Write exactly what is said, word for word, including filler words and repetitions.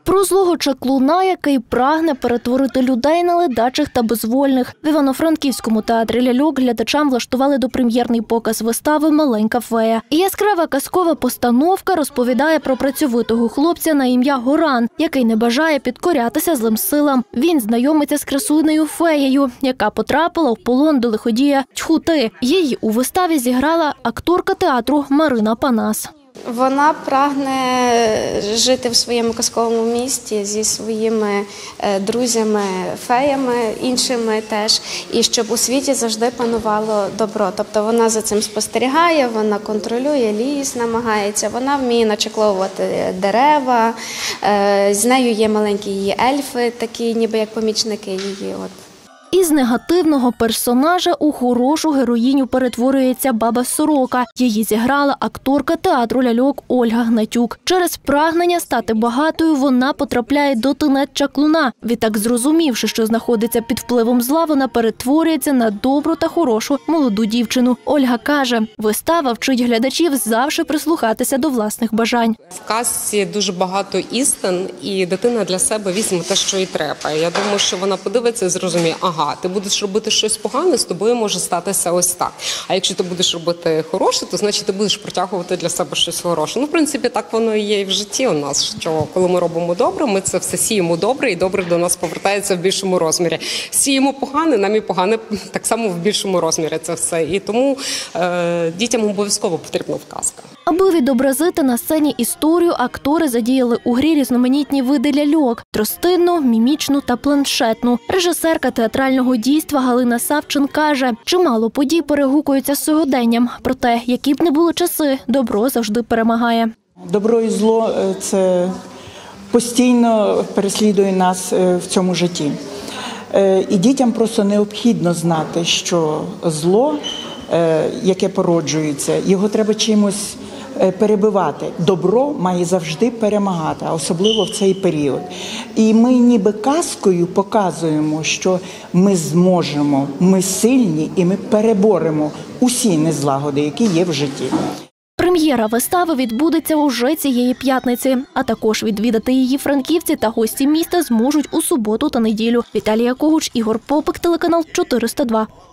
Про злого чаклуна, який прагне перетворити людей на ледачих та безвольних. В Івано-Франківському театрі ляльок глядачам влаштували допрем'єрний показ вистави «Маленька фея». І яскрава казкова постановка розповідає про працьовитого хлопця на ім'я Горан, який не бажає підкорятися злим силам. Він знайомиться з красунею феєю, яка потрапила в полон до лиходія Тьхути. Її у виставі зіграла акторка театру Марина Панас. Вона прагне жити в своєму казковому місті зі своїми друзями-феями, іншими теж, і щоб у світі завжди панувало добро. Тобто вона за цим спостерігає, вона контролює ліс, намагається, вона вміє начекловувати дерева, з нею є маленькі її ельфи, такі ніби як помічники її. От. Із негативного персонажа у хорошу героїню перетворюється баба Сорока. Її зіграла акторка театру ляльок Ольга Гнатюк. Через прагнення стати багатою вона потрапляє до тенет чаклуна. Відтак, зрозумівши, що знаходиться під впливом зла, вона перетворюється на добру та хорошу молоду дівчину. Ольга каже, вистава вчить глядачів завжди прислухатися до власних бажань. В казці дуже багато істин, і дитина для себе візьме те, що їй треба. Я думаю, що вона подивиться і зрозуміє, ага, ти будеш робити щось погане, з тобою може статися ось так. А якщо ти будеш робити хороше, то значить ти будеш притягувати для себе щось хороше. Ну, в принципі, так воно і є і в житті у нас, що коли ми робимо добре, ми це все сіємо добре, і добре до нас повертається в більшому розмірі. Сіємо погане, нам і погане так само в більшому розмірі це все. І тому е, дітям обов'язково потрібна казка. Аби відобразити на сцені історію, актори задіяли у грі різноманітні види ляльок – тростинну, мімічну та планшетну. Режисерка театрального дійства Галина Савчин каже, чимало подій перегукуються з сьогоденням. Проте, які б не були часи, добро завжди перемагає. Добро і зло – це постійно переслідує нас в цьому житті. І дітям просто необхідно знати, що зло, яке породжується, його треба чимось перебивати. Добро має завжди перемагати, а особливо в цей період. І ми ніби казкою показуємо, що ми зможемо, ми сильні і ми переборемо усі незлагоди, які є в житті. Прем'єра вистави відбудеться уже цієї п'ятниці, а також відвідати її франківці та гості міста зможуть у суботу та неділю. Віталія Когуч, Ігор Попик, телеканал чотириста два.